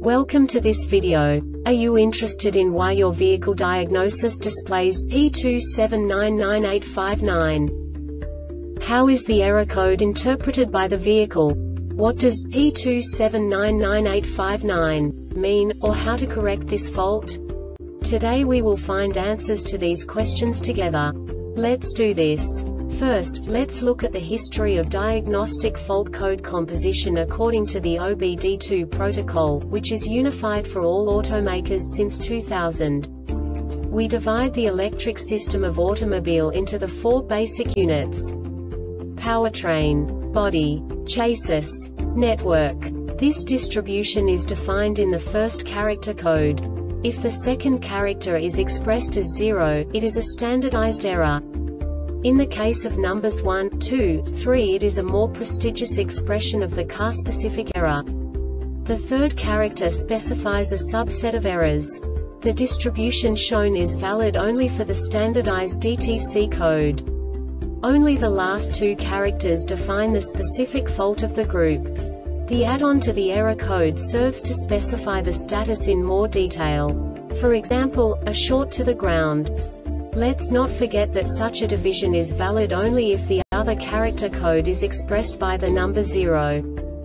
Welcome to this video. Are you interested in why your vehicle diagnosis displays P2799859? How is the error code interpreted by the vehicle? What does P2799859 mean, or how to correct this fault? Today we will find answers to these questions together. Let's do this. First, let's look at the history of diagnostic fault code composition according to the OBD2 protocol, which is unified for all automakers since 2000. We divide the electric system of automobile into the four basic units: powertrain, body, chassis, network. This distribution is defined in the first character code. If the second character is expressed as 0, it is a standardized error. In the case of numbers 1, 2, 3, it is a more prestigious expression of the car-specific error. The third character specifies a subset of errors. The distribution shown is valid only for the standardized DTC code. Only the last two characters define the specific fault of the group. The add-on to the error code serves to specify the status in more detail. For example, a short to the ground. Let's not forget that such a division is valid only if the other character code is expressed by the number 0.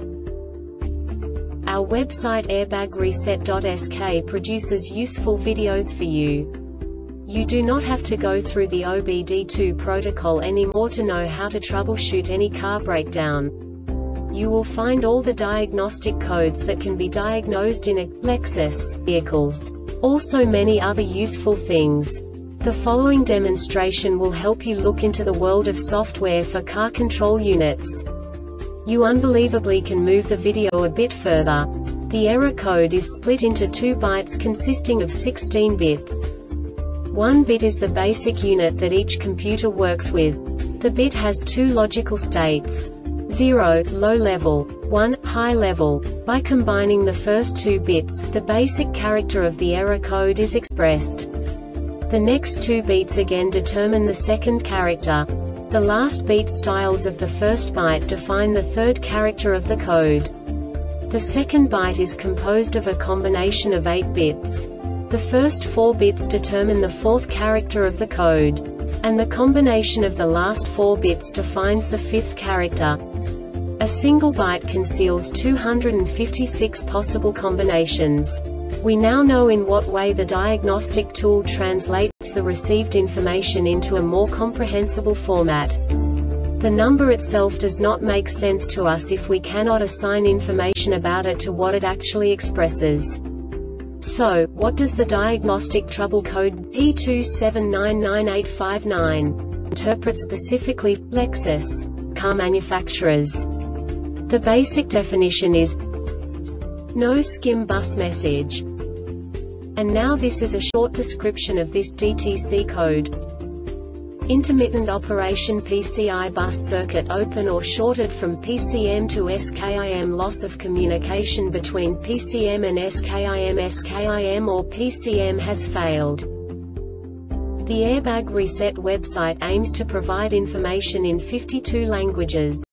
Our website airbagreset.sk produces useful videos for you. You do not have to go through the OBD2 protocol anymore to know how to troubleshoot any car breakdown. You will find all the diagnostic codes that can be diagnosed in a Lexus vehicles. Also many other useful things. The following demonstration will help you look into the world of software for car control units. You unbelievably can move the video a bit further. The error code is split into 2 bytes consisting of 16 bits. 1 bit is the basic unit that each computer works with. The bit has 2 logical states: 0, low level, 1, high level. By combining the first 2 bits, the basic character of the error code is expressed. The next 2 beats again determine the second character. The last beat styles of the first byte define the third character of the code. The second byte is composed of a combination of 8 bits. The first 4 bits determine the fourth character of the code. And the combination of the last 4 bits defines the fifth character. A single byte conceals 256 possible combinations. We now know in what way the diagnostic tool translates the received information into a more comprehensible format. The number itself does not make sense to us if we cannot assign information about it to what it actually expresses. So, what does the diagnostic trouble code P2799859 interpret specifically for Lexus car manufacturers? The basic definition is no skim bus message. And now this is a short description of this DTC code. Intermittent operation PCI bus circuit open or shorted from PCM to SKIM, loss of communication between PCM and SKIM or PCM has failed. The Airbag Reset website aims to provide information in 52 languages.